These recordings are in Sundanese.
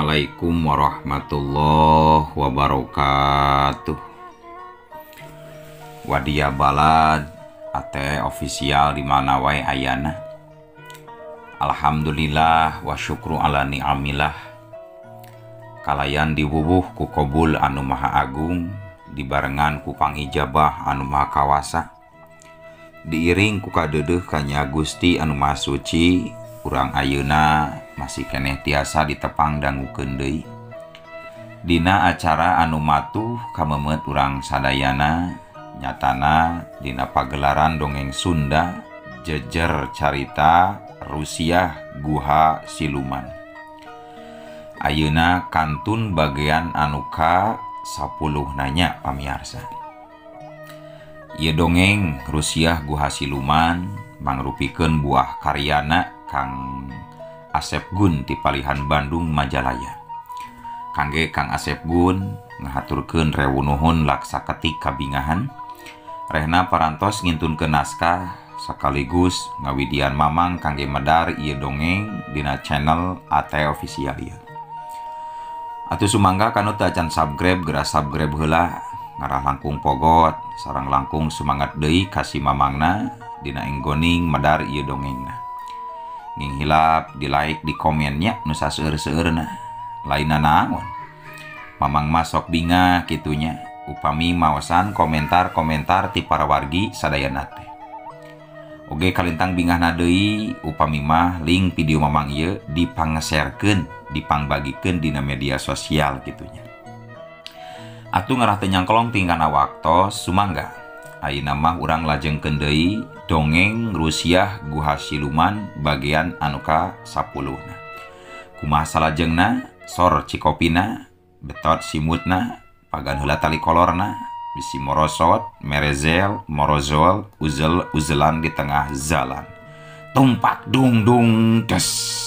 Assalamualaikum warahmatullahi wabarakatuh. Wadia balad ate ofisial di mana wae ayana. Alhamdulillah wa syukru ala ni'amillah. Kalayan diwuwuh ku Qobul anu maha agung, dibarengan ku pangijabah anu maha kawasa. Diiring ku kadeudeuh ka Nya Gusti anu maha suci, urang ayeuna masih keneh tiasa ditepang dangukeun deui. Dina acara anu matuh kamemet urang sadayana, nyatana dina pagelaran dongeng Sunda jejer carita Rusiah Guha Siluman. Ayeuna kantun bagian anu ka-10 nanya pamiarsa. Ieu dongeng Rusiah Guha Siluman mangrupikeun buah karyana Kang Asep Gun ti Palihan Bandung Majalaya. Kangge Kang Asep Gun ngahaturkeun rewu nuhun laksaketik kabingahan. Rehna parantos ngintunkeun naskah sekaligus ngawidian mamang kangge medar ieu dongeng dina channel AT Official ieu. Atuh sumangga kanu teu acan subscribe geura subscribe heula, ngarah langkung pogot sareng langkung semangat deui ka si mamangna dina enggoning medar ieu dongengna. Nging hilap di like di komennya nu saseueur-seueurna lainna naon. Mamang mah sok binga kitunya upami maosan komentar-komentar ti para wargi sadayana teh. Oge kalintang bingahna deui upami mah link video mamang ieu dipangseerkeun, dipangbagikeun dina media sosial kitunya. Atuh ngarah teu nyangkolong tingkana waktos sumangga ayeuna mah urang lajengkeun deui dongeng Rusiah Guha Siluman bagian anu ka-10. Kumaha salajengna sor cikopina betot simutna pagan heula tali kolorna bisi morosot merezel morozol uzel-uzelan di tengah jalan tumpak dung dung des.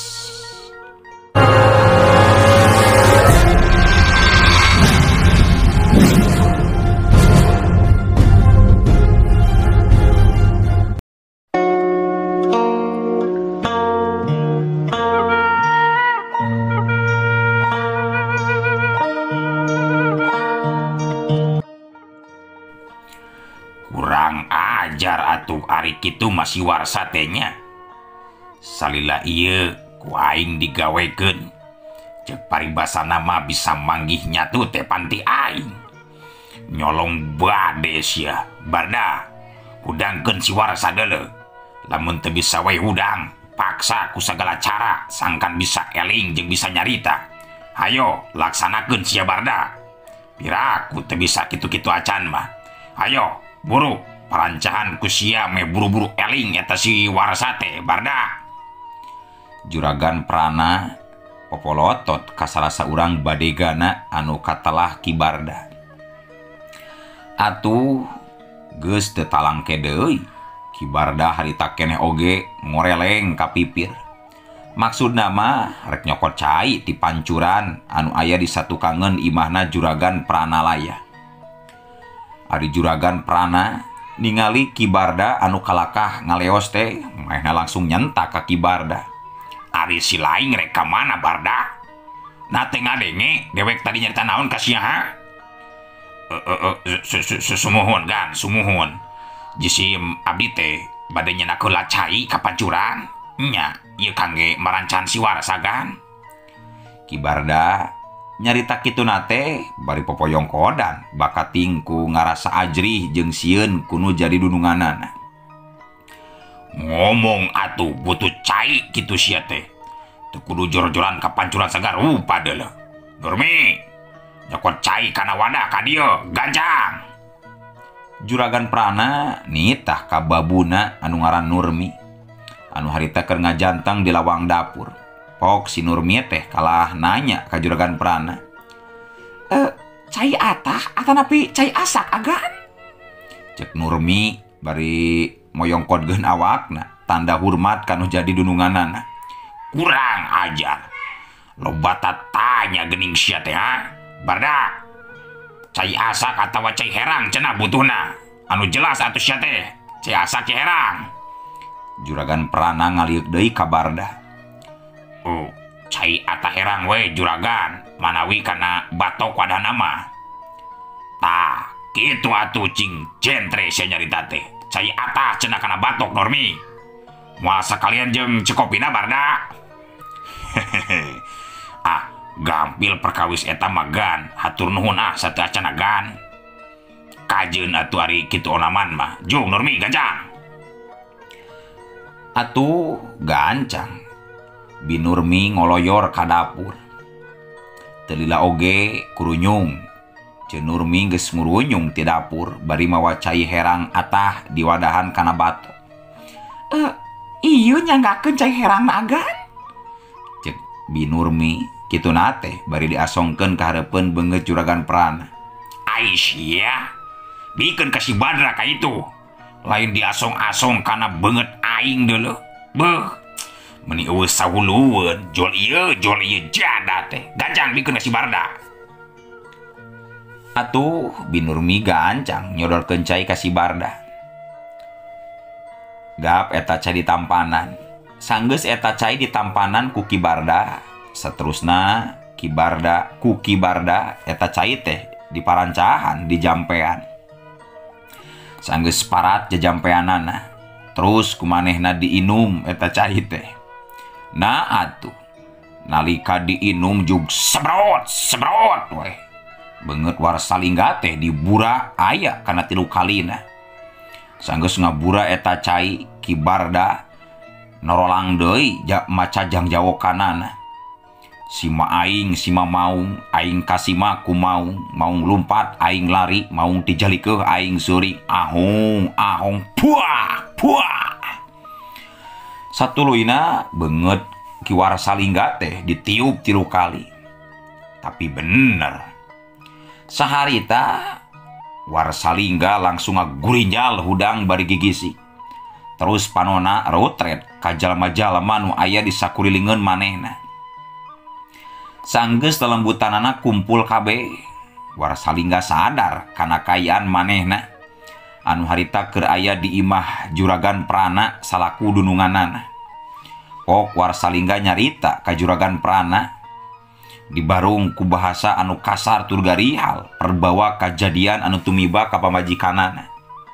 Kurang ajar atuh ari kitu masih warsa teh nya. Salila ieu ku aing digawekeun. Ceuk paribasana mah bisa manggih nyatu teh panti aing. Nyolong bade sia. Barda, hudangkeun si warsa deuleu. Lamun teu bisa we hudang, paksa ku sagala cara sangkan bisa eling jeung bisa nyarita. Hayo laksanakeun sia Barda. Piraku teu bisa kitu-kitu acan mah. Hayo buru parancahan ku sia me buru-buru eling eta si warsa teh Barda. Juragan Prana popolotot ka salasa urang badegana anu katelah ki Barda. Atuh geus teu talangke deui ki Barda harita keneh oge ngoreleng ka pipir. Maksudna mah rek nyokot cai ti pancuran anu aya di satukangeun imahna Juragan Pranalaya. Ari Juragan Prana ningali Ki Barda anu kalakah ngaleos teh maehna langsung nyentak ka Ki Barda. Ari si laing rek ka mana Barda? Nate ngadenge dewek tadi nyarita naon ka sia ha? Sumuhun kan, sumuhun. Jisim abdi teh bade nyenak heula cai ka pancuran. Nya, ieu kangge marancan si warsa kan? Ki Barda nyarita kitu nate bari popoyong kodan bakating ku ngarasa ajrih jeung sieun kunu jadi dununganana. Ngomong atuh butuh cai kitu sia teh. Teu kudu jor-joran ka pancuran sagar rupa deuleu. Nurmi, nyokot cai kana wadah ka dieu, ganjang. Juragan Prana nitah ka babuna anu ngaran Nurmi. Anu harita keur ngajanteng di lawang dapur. Pok si Nurmi teh kalah nanya ka Juragan Prana. Cai atah napi cai asak agan? Cek Nurmi bari moyongkodkeun awakna tanda hormat kanu jadi dununganana. Kurang ajar. Loba tanya geuning sia teh ha. Barda, cai asak atawa cai herang cenah butuhna? Anu jelas atuh sia teh cai asak cai herang. Juragan Prana ngaliuk deui ka Barda. cai ata herang we juragan manawi kana batok wadah nama. Tah kitu atuh cing jentre sia nyarita teh cai ata cenah kana batok Normi. Moal sakalian jeung cekopina barda. Ah gampil perkawis eta magan hatur nuhun sateu acan agan. Kajeun atuh ari kitu onaman mah jung Normi gancang. Atuh gancang. Binurmi ngoloyor ka dapur. Telila oge kurunyung. Cenurmi geus ngurunyung ti dapur bari mawa cai herang atah di wadahan kana batok. Ieu nyanggakeun cai herang agan? Cek Binurmi kitu nate bari diasongkeun ka hareupeun beungeut juragan Prana. Aisyah, bikeun ka si Badra ka itu. Lain diasong-asong kana beungeut aing deuleu. Beuh. Meni eueuh sahulueun jol ieu jada teh gancang bikeun ka si Barda. Atuh Binurmi gancang nyodorkeun cai ka si Barda. Gap eta cai ditampanan. Sanggeus eta cai ditampanan ku Ki Barda, saterusna Ki Barda ku Ki Barda eta cai teh diparancahan di jampean. Sanggeus parat jajampeanana, terus kumanehna diinum eta cai teh. Nah atuh nalika diinum jug sebrot weh. Beungeut Warsalingga teh dibura aya kana 3 kalina. Sanggeus ngabura eta cai Ki Barda norolang deui maca jang jawokanana. Sima aing sima maung aing kasima ku maung lumpat aing lari maung tijalikeun aing seuring ahong puah. Satuluina beungeut Ki Warsalingga teh ditiup 3 kali. Tapi bener. Saharita Warsalingga langsung ngagurinjal hudang bari gigisi. Terus panona rotret ka jalma-jalma nu aya di sakurilingeun manehna. Sanggeus lelembutanana kumpul kabeh, Warsalingga sadar kana kayaan manehna anu harita keur aya di imah juragan Prana salaku dununganana. Pok Warsalingga nyarita ka juragan Prana dibarung ku bahasa anu kasar tur garihal perbawa kajadian anu tumiba ka pamajikanana.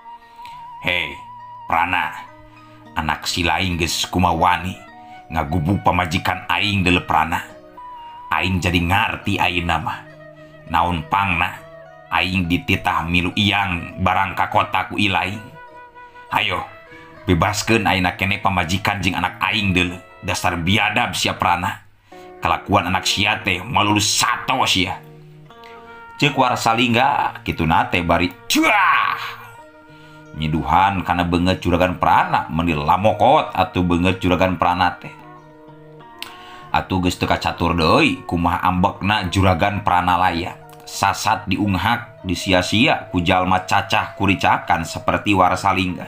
Hei Prana, anak si laing geus kumawani ngagubuk pamajikan aing deuleu Prana. Aing jadi ngarti ayeuna mah naon pangna aing dititah milu iyang barang ka kota ku ilaing. Hayo bebaskeun ayeuna keneh pamajikan jeung anak aing deuleu. Dasar biadab sia Prana. Kalakuan anak sia teh malulus sato sia. Ceuk Warsalingga kitu nate bari cuah. Nyiduhan kana beungeut juragan Prana meuni lamokot atuh beungeut juragan Prana teh. Atuh geus teu kacatur deui kumaha ambekna juragan Prana laya. Sasat diunghak disia-sia ku jalma cacah kuricakan seperti Warsalingga.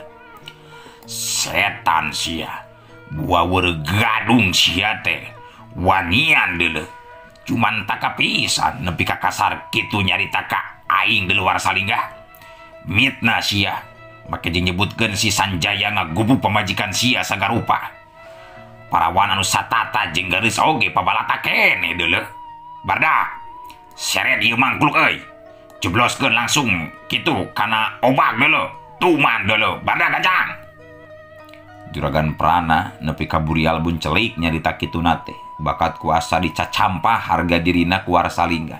Setan sia. Buaweur gadung sia teh. Wanian deuleu. Cuman tak kapisan nepi ka kasar kitu nyarita ka aing deuleu Warsalingga. Mitna sia. Make nyebutkeun si Sanjaya ngagubuk pamajikan sia sagarupa. Parawan anu satata jeung geus oge pabalata keneh deuleu. Barda, seret ieu mangkluk euy. Jebloskeun langsung kitu kana obak deuleu. Tuman deuleu. Barda gancang. Juragan Prana nepi ka burial buncelik nyarita kitu nate. Bakat kuasa dicacampah harga dirina ku Warsalingga.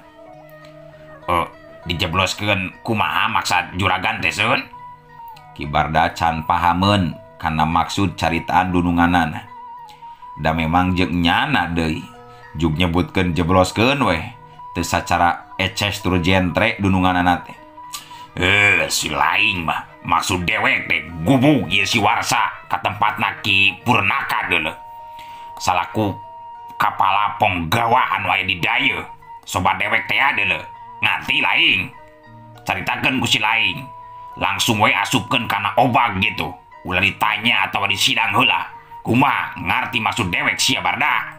Dijebloskeun kumaha maksud juragan teh seun? Ki Barda can pahameun kana maksud caritaan dununganana. Da memang jeung nyana deui jug nyebutkeun jebloskeun weh teu sacara eces tur jentre dununganana teh. Si laing mah maksud dewek teh gubuk ieu si Warsa ka tempatna Ki Purnaka deuleu. Salaku kapala ponggawa anu aya di dayeuh. Sobat dewek teh deuleu. Nganti laing. Caritakeun ku si laing. Langsung we asupkeun kana obag gitu. Ulah ditanya atawa disidang heula. Kumaha ngarti maksud dewek sia Barda?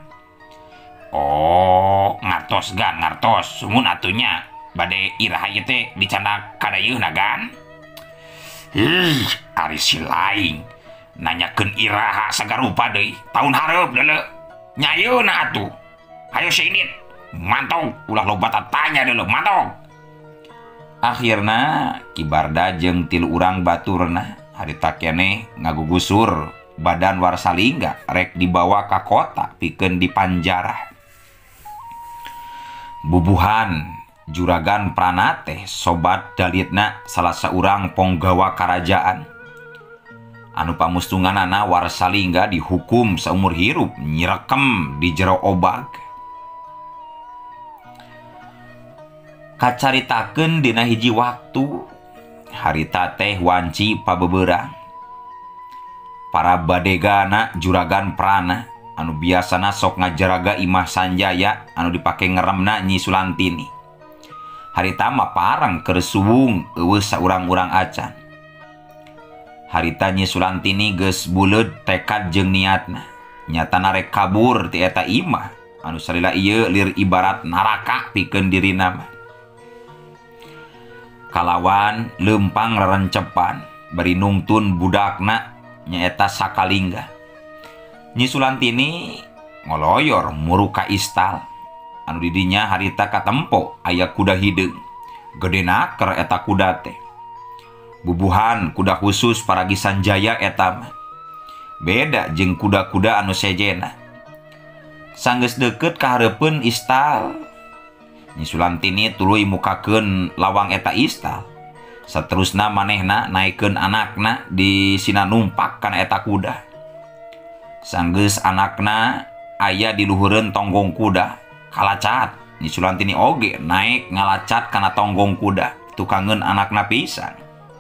Oh, ngartos gan ngartos. Sumun atunya bade iraha ieu teh dicana kadayeuna gan. Ari si laing nanyakeun iraha sagarupa deui. Taun hareup deuleu. Nyayeuna atuh. Ayo si Indit, mantong, ulah loba tanya dulu, mantong. Akhirna Kibarda jeung 3 urang baturna harita keneh ngagugusur badan Warsalingga rek dibawa ka kota pikeun dipanjara. Bubuhan Juragan Pranate sobat dalitna salah seorang ponggawa kerajaan. Anu pamustunganana Warsalingga dihukum seumur hirup nyirekem di jero obag. Kacaritakeun dina hiji waktu harita teh wanci pabebeurang. Para badegana Juragan Prana anu biasana sok ngajaraga Imah Sanjaya anu dipake ngeremna Nyi Sulantini. Harita mah parang keur suwung eueuh saurang-urang acan. Harita Nyi Sulantini geus buleud tekad jeung niatna. Nyatana rek kabur ti eta imah anu salila ieu lir ibarat naraka pikeun dirina mah. Kalawan lempang rerencepan bari nungtun budakna nyaeta Sakalingga. Nyi Sulantini ngoloyor muru ka istal anu didinya harita katempo aya kuda hideung. Gedena keur eta kuda teh. Bubuhan kuda khusus paragi Sanjaya eta mah. Beda jeung kuda-kuda anu sejena. Sanggeus deukeut ka hareupeun istal, Nyi Sulantini tuluy mukakeun lawang eta istal. Saterusna manehna naikeun anakna di sina numpak kana eta kuda. Sanggeus anakna aya di luhureun tonggong kuda, kalacat Nyi Sulantini oge naik ngalacat kana tonggong kuda, tukangeun anakna pisan.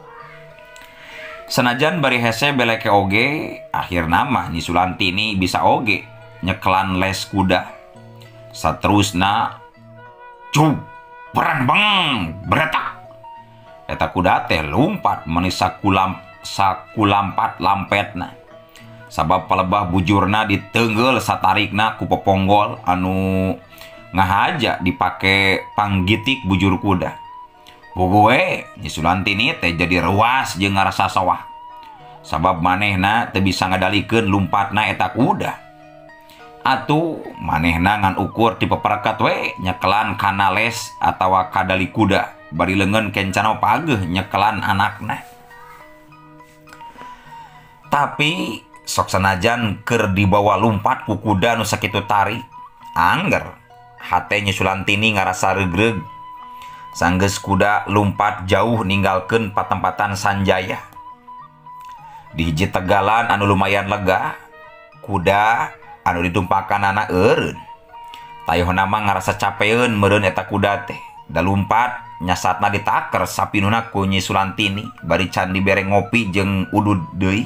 Sanajan bari hese beleke oge, akhirna mah Nyi Sulantini bisa oge nyekelan les kuda. Saterusna cuk, berembeng, beretak. Eta kuda teh lumpat meuni sakulampat lampetna. Sabab palebah bujurna diteungeul satarikna ku peponggol anu ngahaja dipake panggitik bujur kuda. Puguh Nyi Sulantini teh jadi ruas jeung ngarasa sawah. Sabab manehna teu bisa ngadalikeun lumpatna eta kuda. Atuh manehna ngan ukur ti peperkat we nyekelan kana les atawa kadali kuda bari leungeun kencana pageuh nyekelan anakna. Tapi sok sanajan keur dibawa lumpat ku kuda nu sakitu tari, angger hate Nyi Sulantini ngarasa regreg. Sanggeus kuda lumpat jauh ninggalkeun patempatan Sanjaya. Di hiji tegalan anu lumayan lega, kuda anu ditumpakanana eureun. Tayeuhna mah ngarasa capeun meureun eta kuda teh. Da lumpat nyasatna ditaker sapinuna ku Nyi Sulantini bari can dibere ngopi jeung udud deui.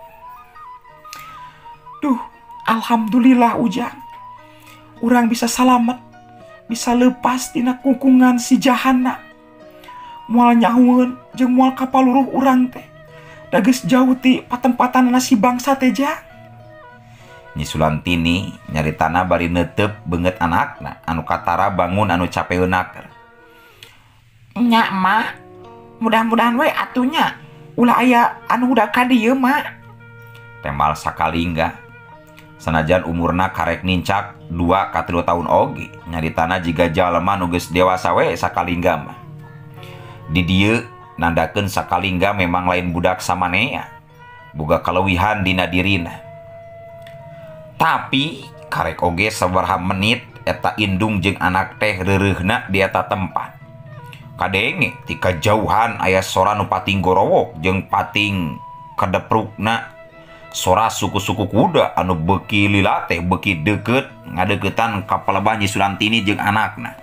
Duh, alhamdulillah ujang. Urang bisa salamet, bisa lepas tina kukungan si jahana. Moal nyahueun jeung moal kapaluruh urang teh. Da geus jauh ti patempatanna si bangsa teh jang. Nyi Sulantini nyaritana bari neuteup beungeut anakna anu katara bangun anu capeunaker. Nya mah, mudah-mudahan we atunya ulah aya anu udah ka dieu mah. Temal Sakalingga. Sanajan umurna karek nincak 2 ka 3 taun oge, nyaritana jiga jalema nu geus dewasa we Sakalingga mah. Di dieu nandakeun Sakalingga memang lain budak samanea, boga kaleuwihan dina dirina. Tapi karek oge sabaraha menit eta indung jeung anak teh reureuhna di eta tempat. Kadenge ti kajauhan aya sora nu pating gorowok jeung pating kadeprukna sora suku-suku kuda anu beuki lila teh beuki deukeut ngadeuketan ka palebah Nyi Sulantini jeung anakna.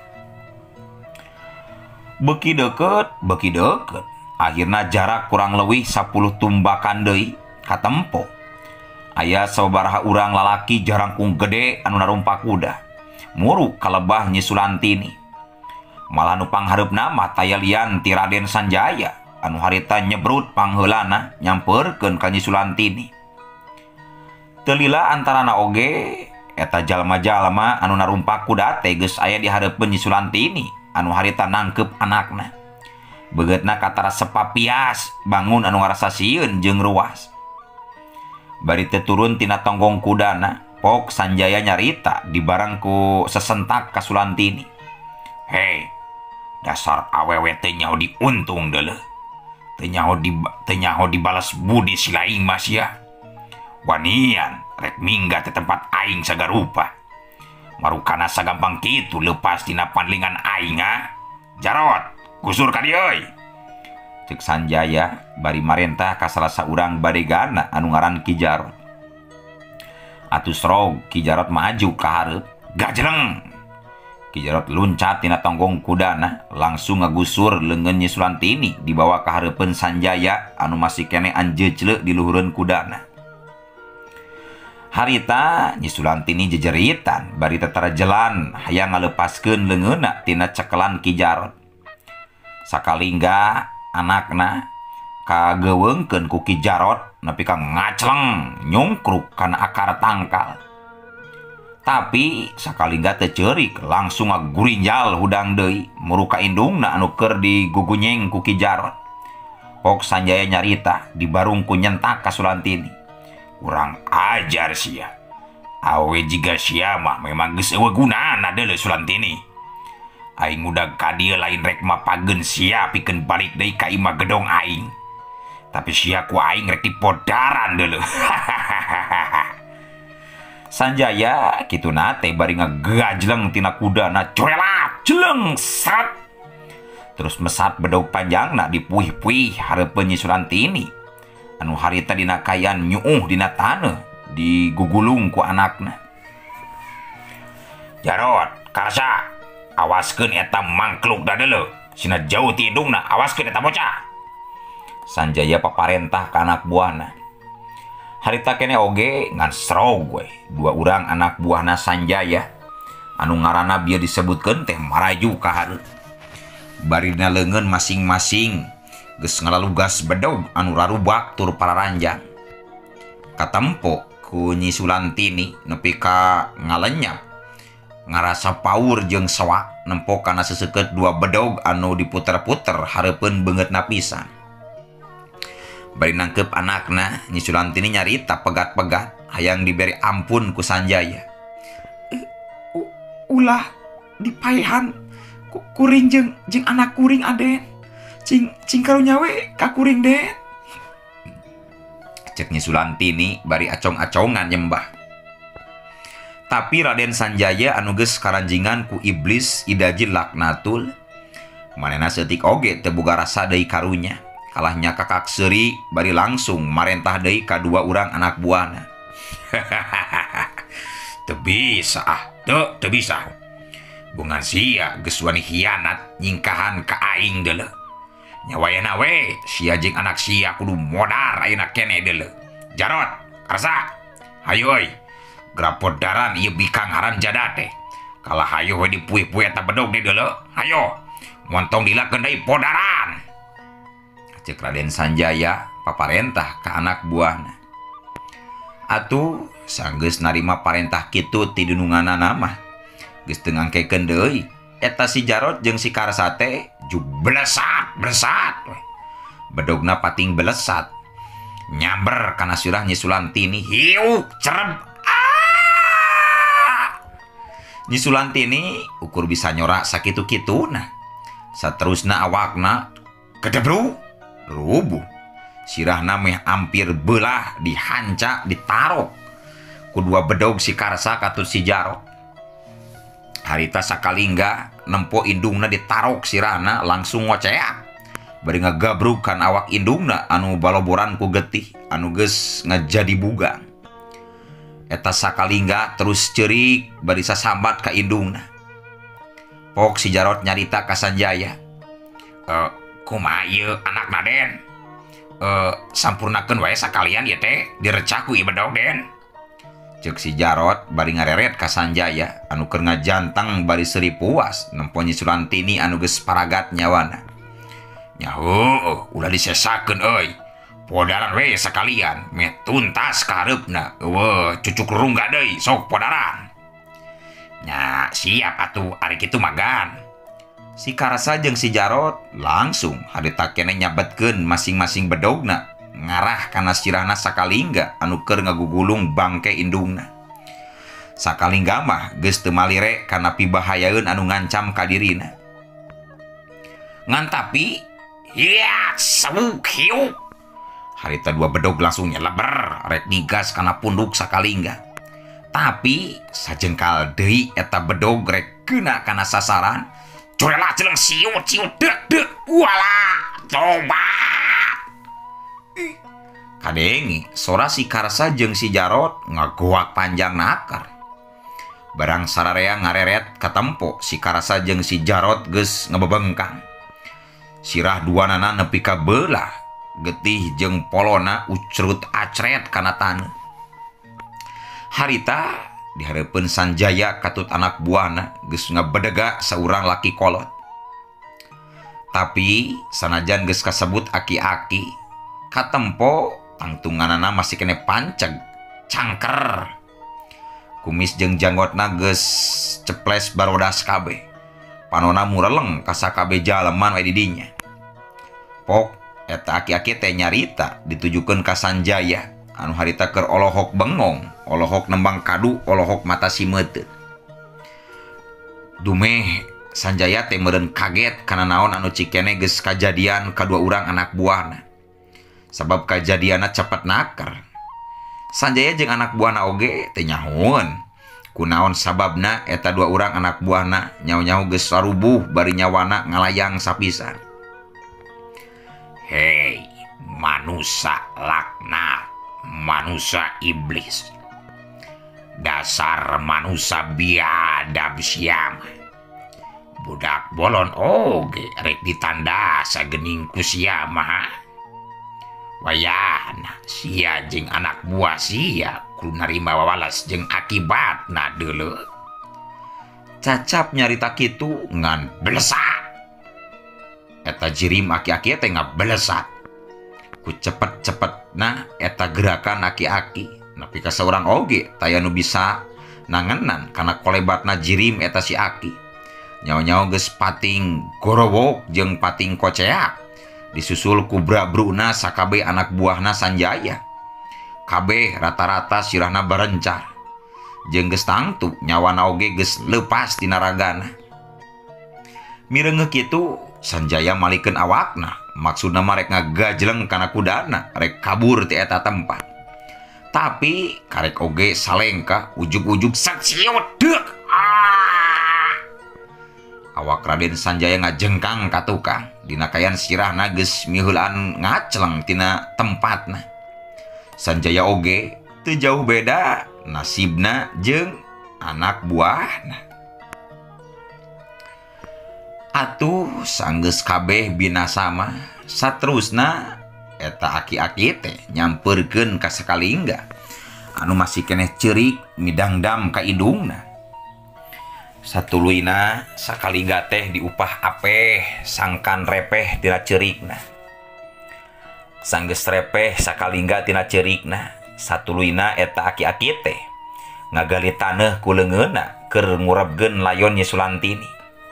Beuki deukeut. Akhirna jarak kurang leuwih 10 tumbakan deui katempo. Aya sabaraha urang lalaki jarangkung gede anu narumpak kuda. Muru kalebah Nyi Sulantini. Malah nu panghareupna mah tayalian ti Raden Sanjaya anu harita nyebrut pangheulana nyampeurkeun ka Nyi Sulantini. Teu lila antarana oge eta jalma-jalma anu narumpak kuda teh geus aya di hareupeun Nyi Sulantini anu harita nangkep anakna. Begeutna katara sepapias bangun anu ngarasa sieun jeung ruas. Bari teu turun tina tonggong kudana, Pok Sanjaya nyarita dibarangku sesentak ka Sulantini. Hei, dasar awewe teh nyaho diuntung deuleuh. Teu nyaho dibalas budi si laing mas ya. Wanian rek minggat ke tempat aing sagarupa. Marukana sagampang kitu lepas tina panlingan aing Jarot, gusur ka dieu euy. Cek Sanjaya bari marentah ka salah saurang badegana anu ngaran Ki Jarot. Atus rog Ki Jarot maju ka hareup, gajreng. Ki Jarot luncat tina tonggong kudana, langsung ngagusur leungeun Nyi Sulantini dibawa ka hareupeun Sanjaya anu masih kene anjeujleuk di luhureun kudana. Harita Nyi Sulantini jejeritan bari tetara jelan hayang ngalepaskeun leungeunna tina cekelan Ki Jarot. Sakalingga anakna kageweungkeun ku Ki Jarot nepi ka ngacleng nyungkruk kana akar tangkal. Tapi sakalingga teu ceurik langsung ngagurinjal hudang deui muruka indungna anu keur digugunyeng ku Ki Jarot. Pok Sanjaya nyarita dibarung ku nyentak ka Sulantini. Urang ajar sia. Awe jiga sia mah memang geus eueuh gunana deuleuh Sulantini. Aing udah ka dieu lain rek mapageun sia pikeun balik deui ka imah gedong aing. Tapi sia ku aing rek dipodaran deuleuh. Sanjaya kitu nate bari ngagajleng tina kudana corelat jeleng seret. Terus mesat bedog panjangna dipuih-puih hareupeun Nyi Sulantini. Anu harita dina kayan nyuuh dina taneuh digugulung ku anakna. Jarot, karsa, awaskeun eta mangkluk da deuleuh. Sina jauh ti indungna, awaskeun eta bocah. Sanjaya paparentah ka anak buahna. Harita kene oge ngan srog we dua urang anak buahna Sanjaya anu ngaranna bieu disebutkeun teh maraju ka hareup. Bari dina leungeun masing-masing geus ngalalugas bedog anu rarubak tur pararanjang. Katempo ku Nyi Sulantini nepi ka ngalenyap ngarasa paur jeung sewak nempo kana seseukeut dua bedog anu diputer-puter hareupeun beungeutna pisan. Bari nangkep anakna, Nyi Sulantini nyarita pegat-pegat hayang diberi ampun ku Sanjaya. Ulah dipaehan kuring jeung anak kuring aden. Cing karunya we ka kuring den. Cek Nyi Sulantini bari acong-acongan nyembah. Tapi Raden Sanjaya anu geus karanjingan ku iblis Idajil Laknatul, manehna seutik oge teu boga rasa deui karunya. Kalahnya kakak seuri bari langsung marentah deui ka dua urang anak buahna. Teu bisa teu bisa. Bungan sia geus wani hianat nyingkahan ka aing deuleuh. Nyawayana we sia jeung anak sia kudu modar ayeuna kene deuleuh. Jarot, karsa. Hayu euy. Grapodaran ieu bikang haran jada teh. Kalah hayu we dipuih-puih eta bedog deui deuleuh. Hayo. Montong dilakeun deui podaran. Cek Raden Sanjaya paparentah ka anak buahna. Atuh sanggeus narima parentah kitu ti dununganana mah geus teu ngangkekeun deui. Eta si Jarot jeung si Karsa teh jublesat we. Bedogna pating belesat nyamber kana sirah Nyi Sulantini hiuk cereb. Nyi Sulantini ukur bisa nyorak sakitu-kituna. Saterusna awakna kedebru rubuh. Sirahna meh ampir beulah dihanca ditarok ku dua bedog si Karsa katut si Jarot. Harita sakalingga nempo indungna ditarok sirahna langsung ngoceak bari ngagabrugkan awak indungna anu baloboran ku getih anu geus ngajadi bugang. Eta sakalingga terus ceurik bari sasambat ka indungna. Pok si Jarot nyarita ka Sanjaya. Kumaha ieu anakna den? Sampurnakeun wae sakalian ieu teh direcak ku ieu bedog den. Ceuk si Jarot bari ngareret ka Sanjaya anu keur ngajantang bari seuri puas nempo Nyi Sulantini anu geus paragat nyawana. Nya heueuh ulah disesakeun euy. Podaran we sakalian meh tuntas ka hareupna. Eueuh cucuk rungga deui sok podaran. Nya siap atuh ari kitu magan. Si Karsa jeung si Jarot langsung harita kene nyabetkeun masing-masing bedogna ngarah kana sirahna sakalingga anu keur ngagugulung bangke indungna. Sakalingga mah geus teu malire kana pibahayaeun anu ngancam ka dirina. Ngan tapi ya sabuk hiu. Harita dua bedog langsung nyeleber rek nigas kana punduk Sakalingga. Tapi sajengkal deui eta bedog rek keuna kana sasaran, curela jeleng siut dek walah coba. Kadengi sora si Karsa jeung si Jarot ngagoak panjang nakar. Barang sararea ngareret katempo si Karsa jeung si Jarot geus ngebebengkang. Sirah duanana nepi ka beulah, getih jeung polona ucrut acret kana taneuh. Harita dihareupeun Sanjaya katut anak buahna geus ngabedega saurang laki kolot. Tapi sanajan geus kasebut aki-aki, katempo tangtunganana masih kene panceg cangker. Kumis jeung janggotna geus ceples barodas kabeh. Panona mureleng ka sakabeh jaleman we di dinya. Pok eta aki-aki teh nyarita ditujukeun ka Sanjaya anu harita keur olohok bengong, olohok nembang kadu, olohok mata simeuteuh. Dumeh Sanjaya teh meureun kaget kana naon anu cikene geus kajadian kadua urang anak buahna. Sabab kajadianna cepet nakar. Sanjaya jeung anak buahna oge teh nyahoeun kunaon sababna eta dua urang anak buahna nyaho-nyaho geus sarubuh bari nyawana ngalayang sapisan. Hei, manusia laknat, manusia iblis. Dasar manusia biadab siam. Budak bolon oge rek ditandasa geuning ku sia mah. Wayahna sia jeung anak buah sia kudu narima wawalas jeung akibatna deuleu. Cacap nyarita kitu ngan belesat. Eta jirim aki-aki teh ngabelesat. Ku cepet-cepetna eta gerakan aki-aki nepi ka saurang oge taya nu bisa nangenan kana kolebatna jirim eta si aki. Nyaho-nyaho geus pating gorowok jeung pating koceak. Disusul ku bra-bruna sakabeh anak buahna Sanjaya. Kabeh rata-rata sirahna barencar. Jeung geus tangtu nyawana oge geus leupas tina ragana. Mireungeuh kitu Sanjaya malikeun awakna, maksudna mah rek ngagajleng kana kudana, rek kabur ti eta tempat. Tapi karek oge salengka ujug-ujug saksiut deuk. Awak Raden Sanjaya ngajengkang ka tukang, dina kayan sirahna geus miheulaan ngacleng tina tempatna. Sanjaya oge teu jauh beda nasibna jeung anak buahna. Atuh sanggeus kabeh binasa mah saterusna eta aki-aki teh nyampeurkeun ka Sakalingga anu masih keneh ceurik midangdam ka indungna. Satuluina Sakalingga teh diupah apeh sangkan repeh tina ceurikna. Sanggeus repeh Sakalingga tina ceurikna, satuluina eta aki-aki teh ngagali taneuh ku leungeunna keur ngurebgeun layon Nyi Sulantini.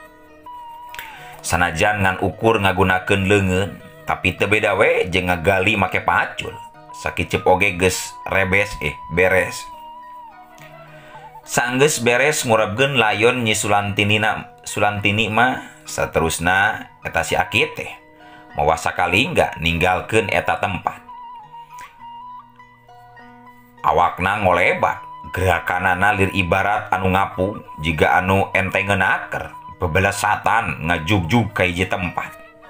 Sanajan ngan ukur ngagunakeun leungeun, tapi teu beda we jeung ngagali make pacul. Sakicep oge geus beres. Sanggeus beres ngurebgeun layon Nyi Sulantini mah saterusna eta si aki teh mawa Sakalingga ninggalkeun eta tempat. Awakna ngolebat, gerakanana lir ibarat anu ngapung jiga anu entengeun aker, bebelesatan ngajugjug ka hiji tempat.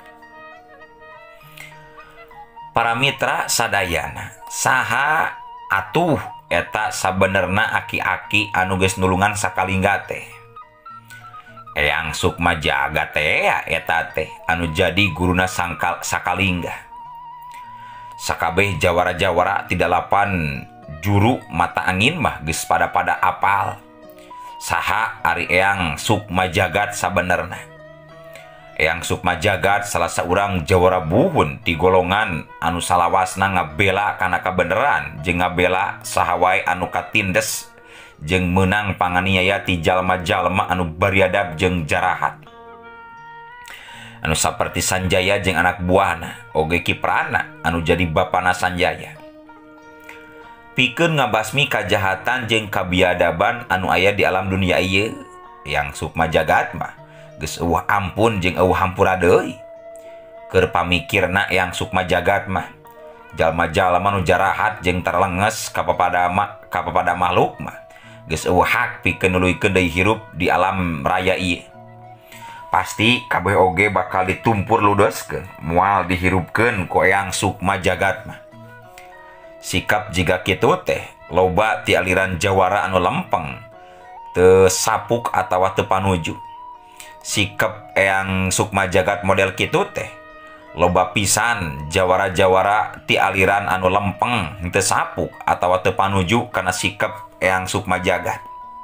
Para mitra sadayana, saha atuh eta sabenerna aki-aki anu geus nulungan Sakalingga teh? Eyang Sukmajaga teh eta teh anu jadi guruna Sakalingga. Sakabeh jawara-jawara tidak lapan juru mata angin mah geus pada apal saha ari Eyang Sukmajagat sabenerna. Eyang Sukmajagat salah saurang jawara buhun ti golongan anu salawasna ngabela kana kabeneran jeung ngabela saha wae anu katindes jeung meunang panganiaya ti jalma-jalma anu bariadab jeung jarahat. Anu saperti Sanjaya jeung anak buahna oge kiprana anu jadi bapana Sanjaya. pikeun ngabasmi kajahatan jeung kabiadaban anu aya di alam dunia ieu yang sukma jagat mah geus eueuh ampun jeung eueuh hampura deui. Keur pamikirna yang sukma jagat mah jalma-jalma nu jarahat jeung terlenges kapapada makhluk mah geus eueuh hak pikeun nuluykeun deui hirup di alam raya ieu. Pasti kabeh oge bakal ditumpur ludeskeun moal dihirupkeun ku eyang sukma jagat mah. Sikap jiga kitu teh loba ti aliran jawara anu lempeng teu sapuk atawa teu panuju. Sikap eyang sukma jagat model kitu teh loba pisan jawara-jawara ti aliran anu lempeng teu sapuk atawa teu panuju kana sikap eyang sukma jagat.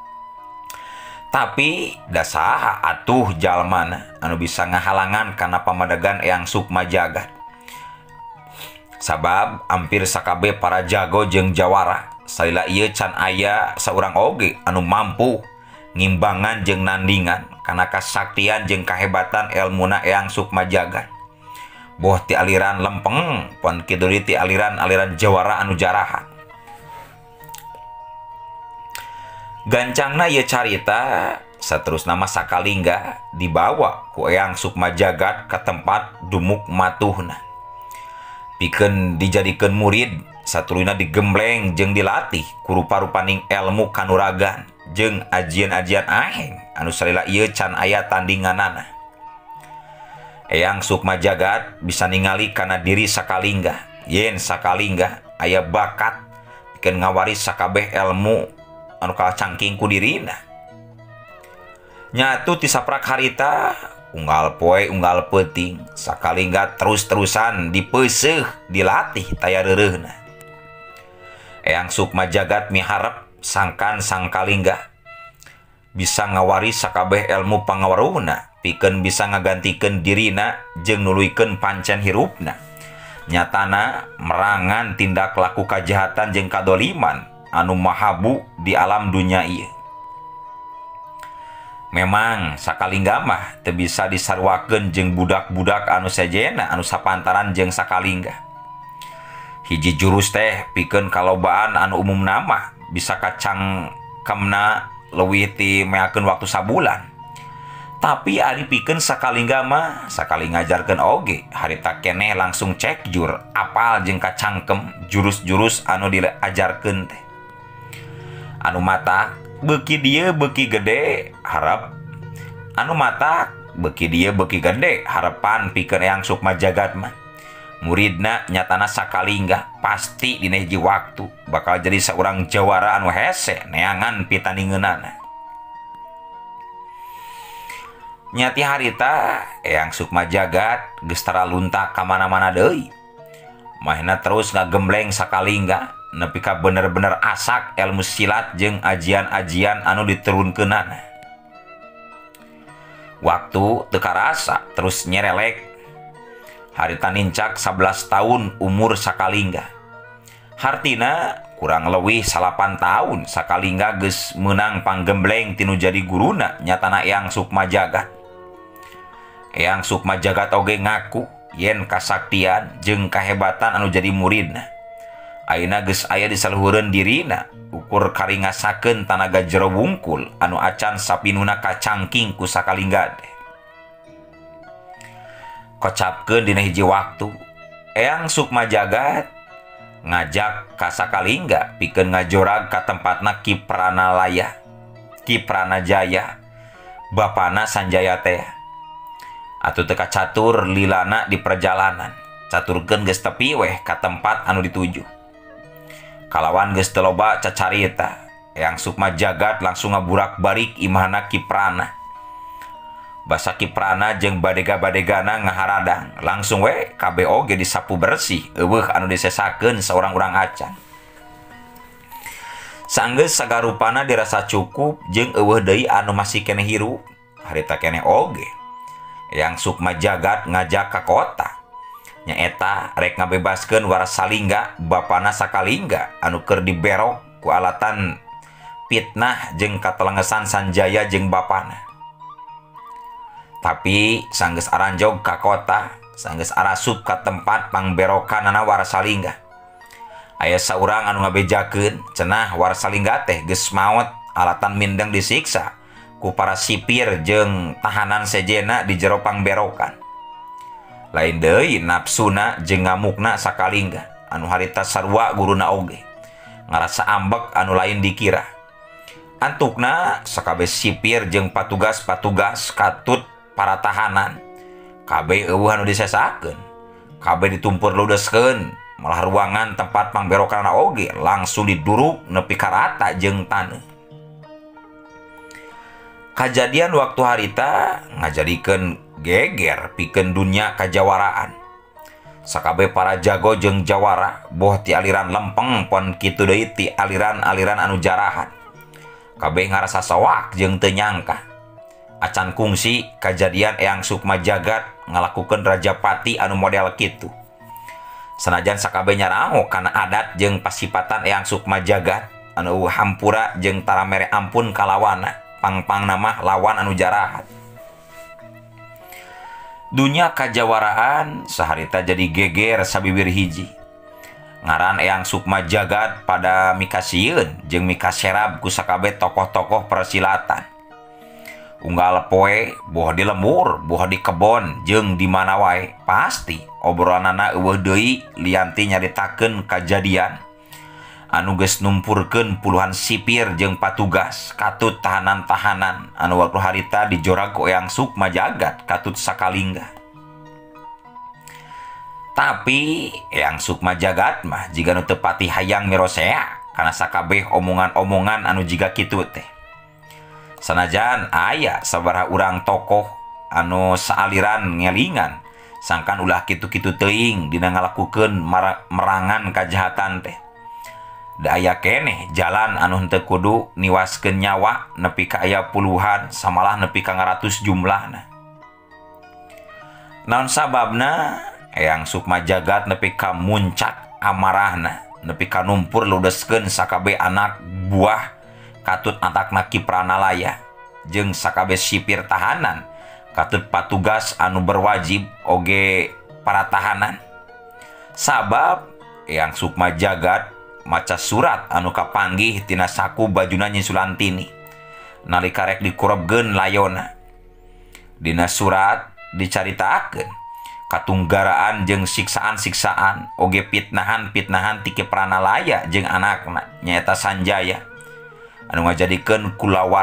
Tapi da saha atuh jalmana anu bisa ngahalangan kana pamadegan eyang sukma jagat. Sabab hampir sakabeh para jago jeung jawara salila ieu can aya saurang oge anu mampu ngimbangan jeung nandingan kana kasaktian jeung kahebatan elmuna eyang sukma jagat. Boh ti aliran lempeng pon kitu ti aliran jawara anu jarahat. Gancangna ieu carita saterusna mah sakalingga dibawa ku eyang sukma jagat ka tempat dumuk matuhna. Pikeun dijadikeun murid satuluyna digembleng jeung dilatih ku rupa-rupaning elmu kanuragan jeung ajian-ajian aheng anu salila ieu can aya tandinganana. Eyang sukma jagat bisa ningali kana diri sakalingga yen sakalingga aya bakat pikeun ngawaris sakabeh elmu anu kalacangking ku dirina. Nyatu ti saprak harita unggal poe unggal peuting sakalingga terus-terusan dipeuseuh dilatih taya reureuhna. Eyang sukma jagat miharep sangkan sangkalingga bisa ngawaris sakabeh elmu pangawaruhna pikeun bisa ngagantikeun dirina jeung nuluykeun pancen hirupna. Nyatana merangan tindak laku kajahatan jeung kadoliman anu mahabu di alam dunia ieu. Memang sakalingga mah teu bisa disarwakeun jeung budak-budak anu sejena anu sapantaran jeung sakalingga. Hiji jurus teh pikeun kalobaan anu umumna mah bisa kacangkemna leuwih ti meakeun waktu sabulan. Tapi ari pikeun sakalingga mah sakali ngajarkeun oge harita keneh langsung cek jur apal jeung kacangkem jurus-jurus anu diajarkeun teh. Anu mata beuki dieu beuki gede harap anu mata beuki dieu beuki gede harapan pikeun eyang sukma jagat mah muridna nyatana sakalingga pasti dina hiji waktu bakal jadi saurang jawara anu hese neangan pitandingeunana. Nyati harita eyang sukma jagat geus tara luntak ka mana-mana deui. Mahna terus ngagembleng sakalingga nepi ka bener-bener asak ilmu silat jeung ajian-ajian anu diturunkeunana. Waktu teu karasa terus nyerelek. Harita nincak 11 tahun umur sakalingga. Hartina kurang leuwih 8 tahun sakalingga geus meunang panggembleng tinu jadi guruna nyatana eyang sukma jagat. Eyang sukma jagat oge ngaku yen kasaktian jeung kahebatan anu jadi muridna ayeuna geus aya di saluhureun dirina ukur karingasakeun tanaga jero wungkul anu acan sapinuna kacangking ku sakalingga teh. Kocapkeun dina hiji waktu eyang sukma jagat ngajak ka sakalingga pikeun ngajorag ka tempatna Ki Pranalaya, Ki Pranajaya, bapana Sanjaya teh. Atuh teu kacatur lilana di perjalanan, caturkeun geus tepi weh ka tempat anu dituju. Kalawan geus teu loba cacarita, eyang sukma jagat langsung ngaburak-barik imahna Ki Prana. Basa Ki Prana jeung badega-badegana ngaharadang, langsung we kabeh oge disapu bersih eueuh anu disesakeun saurang urang acan. Sanggeus sagarupana dirasa cukup jeung eueuh deui anu masih keneh hirup, harita keneh oge eyang sukma jagat ngajak ka kota. Nyaeta rek ngabebaskeun Warasalingga bapana sakalingga anu keur diberok ku alatan fitnah jeung katelengesan Sanjaya jeung bapana. Tapi sanggeus aranjog ka kota, sanggeus arasup ka tempat pangberokanana Warasalingga. Aya saurang anu ngabejakeun cenah Warsalingga teh geus maot alatan mindeng disiksa ku para sipir jeung tahanan sejena di jero pangberokan. Lain deui nafsuna jeung ngamukna sakalingga anu harita sarua guruna oge ngarasa ambek anu lain dikira. Antukna sakabeh sipir jeung patugas-patugas katut para tahanan kabeh eueuh anu disesakeun, kabeh ditumpur ludeskeun, malah ruangan tempat pangberokanna oge langsung diduruk nepi ka rata jeung taneuh. Kajadian waktu harita ngajadikeun geger pikeun dunya kajawaraan. Sakabeh para jago jeung jawara boh ti aliran lempeng pon kitu deui ti aliran-aliran anu jarahan. Kabeh ngarasa sawak jeung teu nyangka acan kungsi kajadian Eyang Sukma Jagat ngalakukeun Rajapati anu model kitu. Sanajan sakabeh nyaraho kana adat jeung pasipatan Eyang Sukma Jagat anu hampura jeung tara mere ampun kalawana, pang-pangna mah lawan anu jarahat. Dunya kajawaraan saharita jadi geger sabibir hiji. Ngaran Eyang Sukma Jagat pada mikasieun jeung mikaserab ku sakabeh tokoh-tokoh persilatan. Unggal poe boh di lembur, boh di kebon jeung di mana wae pasti obrolanana eueuh deui lianti nyaritakeun kajadian anu geus numpurkeun puluhan sipir jeung patugas katut tahanan-tahanan anu waktu harita dijorag ku Eyang Sukma Jagat katut sakalingga. Tapi Eyang Sukma Jagat mah jiga nu teu pati hayang mirosea kana sakabeh omongan-omongan anu jiga kitu teh. Sanajan aya sabaraha urang tokoh anu saaliran ngelingan sangkan ulah kitu-kitu teuing dina ngalakukeun merangan kajahatan teh. Da aya keneh jalan anu henteu kudu niwaskeun nyawa nepi ka aya puluhan samalah nepi ka ngaratus jumlahna. Naon sababna Eyang Sukma Jagat nepi ka muncak amarahna, nepi ka numpur ludeskeun sakabeh anak buah katut antakna Ki Pranalaya jeung sakabeh sipir tahanan katut patugas anu berwajib oge para tahanan. Sabab Eyang Sukma Jagat maca surat anu kapanggih tina saku bajuna Nyi Sulantini nalika rek dikurebgeun layona. Dina surat dicaritakeun katunggaraan jeung siksaan-siksaan oge pitnahan-pitnahan ti Ki Pranalaya jeung anakna nyaeta Sanjaya anu ngajadikeun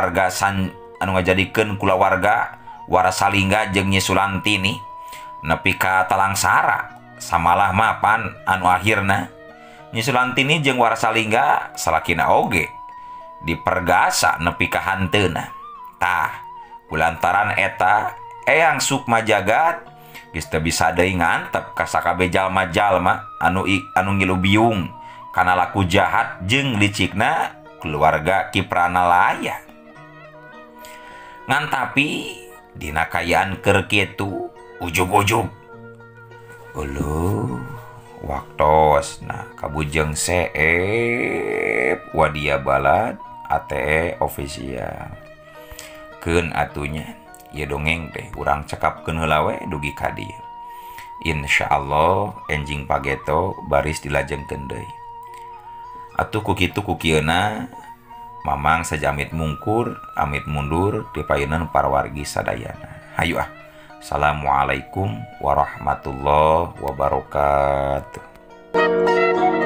kulawarga Warasalingga jeung Nyi Sulantini nepi ka talangsara samalah mapan anu akhirna Nyi Sulantini jeung Warasalingga salakina oge dipergasa nepi ka hanteuna. Tah kulantaran eta Eyang Sukma Jagat geus teu bisa deui ngantep ka sakabeh jalma-jalma anu ngilu biung kana laku jahat jeung licikna keluarga Ki Pranalaya. Ngan tapi dina kayaan keur kitu ujug-ujug uluh waktos nah kabujeng seep wadia balad ATE official keun atunya ieu dongeng teh urang cekapkeun heula we dugi ka dieu. Insyaallah enjing pageto baris dilajengkeun deui. Atuh ku kitu ku kieuna mamang sajamit mungkur amit mundur ti payeunan para wargi sadayana. Hayu ah. Assalamualaikum warahmatullahi wabarakatuh.